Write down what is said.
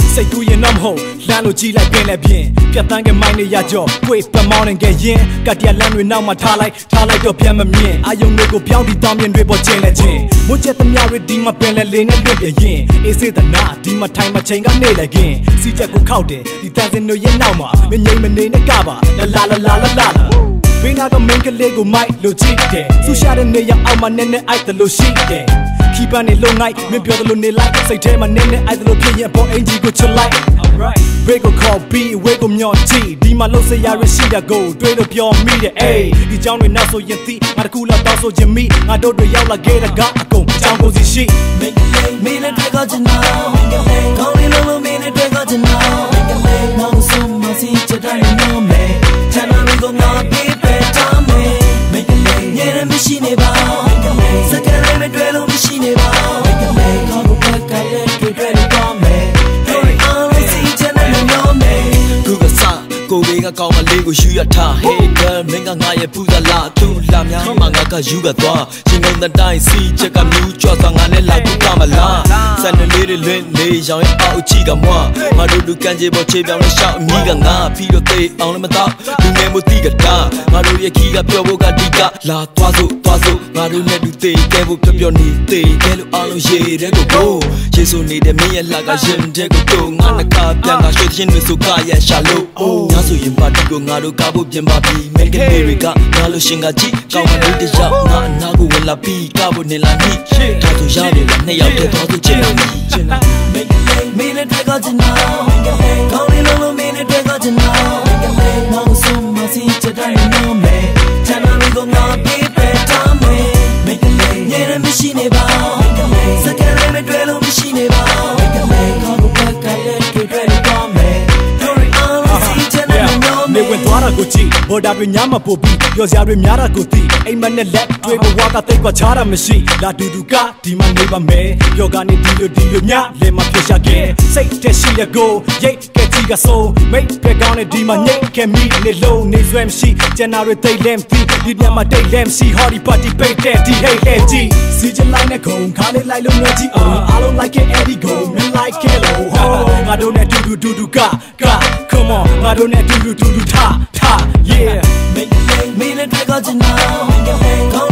စိတ်ကူးရင်တော့မဟုတ်လမ်းလို့ကြည့်လိုက်ပင်လည်းပြင်ပြတ်တန်းကမိုင်းနဲ့ရကြောကိုယ်ပတ်မောင်းနေကြရင်ကတည်းကလမ်းတွေနောက်မှာထားလိုက်တော့ပြန်မမြင်အာယုံတွေကိုပြောင်းပြီးတောင်းမြင်တွေပေါ်ကျင်းလဲချင်းမွတ်ချက်သမျှတွေဒီမှာပင်လဲလေးနဲ့လွတ်ပြရင်အေးစေးသနာဒီမှာထိုင်မှာချိန်ကနေလဲခင်စီချက်ကိုခောက်တယ်ဒီတန်စင်တို့ရဲ့နောက်မှာမငိမ့်မနေနဲ့ကပါလာဘင်းနာတော့မင်းကလေးကိုမိုက်လို့ကြည့်တယ်ဆူရှာတဲ့နေရအောက်မှာနဲ့အိုက်တယ်လို့ရှိတယ်ခီပန်းနေလုံးလိုက်မင်းပြောတယ်လို့နေလိုက်စိတ်ထဲမှာနဲ့အိုက်တယ်လို့ဖြစ်ရင်ပေါ်အင်ဂျီကိုချလိုက် break a call be away ကိုမျောချီဒီမှာလုံးစရာရရှိတာကိုတွေးလို့ပြောမိတယ်အေးဒီကြောင်းတွေနောက်ဆိုရင်သိငါတကူလောက်တောက်ဆိုခြင်းမိငါတို့တွေရောက်လာခဲ့တာကအကုန်အကြောင်းကိုစီရှိ make a late မင်းနဲ့တွေ့ကြချင်တော့ make a late ကောင်းလေးလုံးမင်းနဲ့တွေ့ကြချင်တော့ make a late နောက်ဆုံးမစီချက်တိုင်းနော်မဲချမ်းသာလို့ငါပြေးပဲထားမယ် make a late ညနေမရှိနေပါ make a late စကားလည်းမတွေ့လို့မရှိနေပါ make a late ကောင်းကိုပဲကလည်းတွေ့လို့ပါမယ်တို့အားလုံးစီချမ်းသာလို့နော်မဲခုကစားကိုဝေးကကောင်းမလေးကိုယူရထား hey girl မင်းကငါရဲ့ပူဇာလာသူ့လာများမှငါကယူကသွားရှင်ကုန်တဲ့တိုင်းစီချက်ကမြူးကြော့သွားငါနဲ့လာကူကမလားစံလေးတွေလွင့်နေရောင်ရဲ့အောက်ချီကမွားငါတို့လူကန်ကြီးပေါ်ချေပြောင်းနဲ့ရှောက်အမိကငါပြီးတော့သေးအောင်လည်းမတော့လူငယ်မတိကတာငါတို့ရဲ့ခီကပြောဖို့ကဒီကလာသွားစို့ငါတို့နဲ့တူသေးကဲဖို့ပြောနေသေးကဲလို့အားလုံးရေတဲ့ကိုရေဆိုနေတဲ့မင်းရဲ့လာကရင်တဲ့ကိုငါနှကားပြန်ကရွှေချင်းတွေဆိုကရရှာလို့ငါဆိုရင်ပါတီကိုငါတို့ကားဖို့ပြင်ပါပြီမိတ်ကလေးတွေကငါလို့ရှင်ကကြည့်ကောင်းမလို့တယောက်ငါအနာကိုဝင်လာပြီးကားဖို့နေလာနိဒါဆိုရတယ်လားနှစ်ယောက်တည်းသွားသူချင်တယ်မိတ်ကလေးမင်းနဲ့တွေ့ကြချင်တော့ကောင်းလေးလုံးမင်းနဲ့တွေ့ကြချင်တော့နောက်ဆုံးမစီချက်တိုင်းနော်မဲချမ်းသာလို့ငါပြေးပဲထားမယ်မိတ်ကလေးညနေမရှိနေပါစကားလည်းမတွေ့လို့မရှိနေပါမိတ်ကလေးကောင်းကိုပဲကလည်းတွေ့လို့ပါမယ်နေဝင်သွားတာကိုကြည့်ဘော်ဒါတွေညမပို့ပြီးပြောစရာတွေများတာကိုသိအိမ်မက်နဲ့လက်တွေဘဝကတိတ်ကချားတာမရှိလာတူတူကဒီမှာနေပါမယ်ပြောကနေဒီလိုညလဲမပြရှာခဲ့စိတ်တက်ရှိရကိုရိတ်ကဲကြီးကဆိုမိတ်ပဲကောင်းနေဒီမှာညိတ်ခဲမိနေလုံးနေဆွဲမရှိကျန်တာတွေတိတ်လဲမသိဒီညမှာတိတ်လဲမရှိ Hotty Party ပိတ်တဲ့ဒီ hate လဲကြည့်စီချလိုက်နဲ့ခုံခါလေးလိုက်လို့ငါကြည့်အားလုံး like it Eddie go me like it low ငါတို့နဲ့တူက come on ငါတို့နဲ့တူta yeah make a late မင်းနဲ့တွေ့ကြချင်တော့